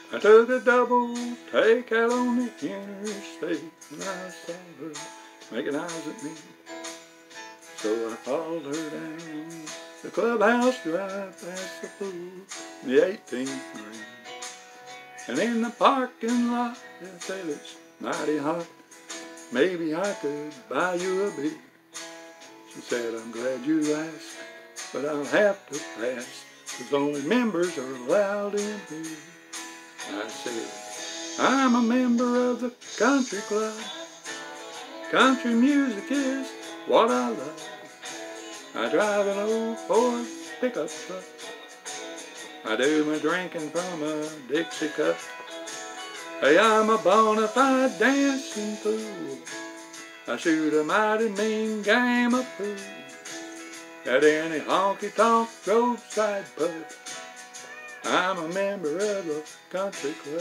I took a double take out on the interstate when I saw her making eyes at me. So I followed her down the clubhouse drive past the pool, the 18th green. And in the parking lot they said it's mighty hot, maybe I could buy you a beer. She said, I'm glad you asked, but I'll have to pass, 'cause only members are allowed in here. I said, I'm a member of the country club. Country music is what I love. I drive an old Ford pickup truck. I do my drinking from a Dixie cup. Hey, I'm a bona fide dancing fool. I shoot a mighty mean game of pool at any honky-tonk roadside pub. I'm a member of the country club.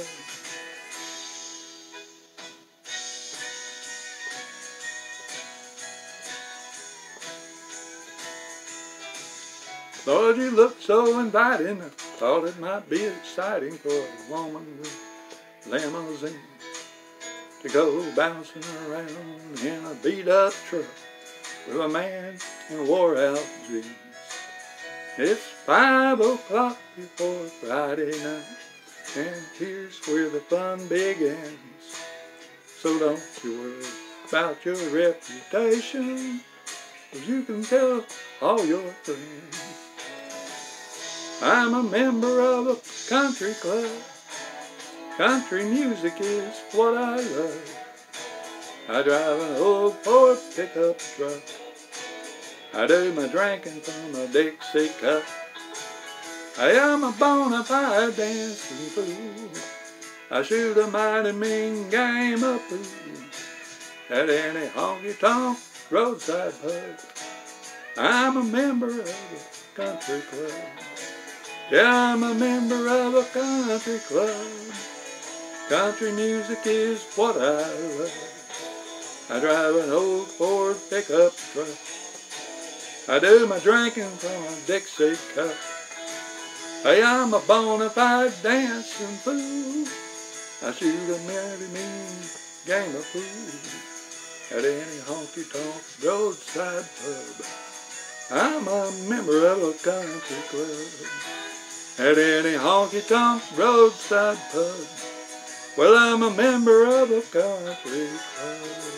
Lord, you look so inviting. I thought it might be exciting for a woman with limousine to go bouncing around in a beat-up truck with a man in wore-out jeans. It's 5 o'clock before Friday night, and here's where the fun begins. So don't you worry about your reputation, 'cause you can tell all your friends. I'm a member of a country club. Country music is what I love. I drive an old Ford pickup truck. I do my drinking from a Dixie cup. I am a bona fide dancing fool. I shoot a mighty mean game of pool at any honky-tonk roadside pub. I'm a member of a country club. Yeah, I'm a member of a country club. Country music is what I love. I drive an old Ford pickup truck. I do my drinking from a Dixie cup. Hey, I'm a bona fide dancing fool. I shoot a mighty mean game of pool at any honky-tonk roadside pub. I'm a member of a country club. At any honky-tonk roadside pub. Well, I'm a member of a country club.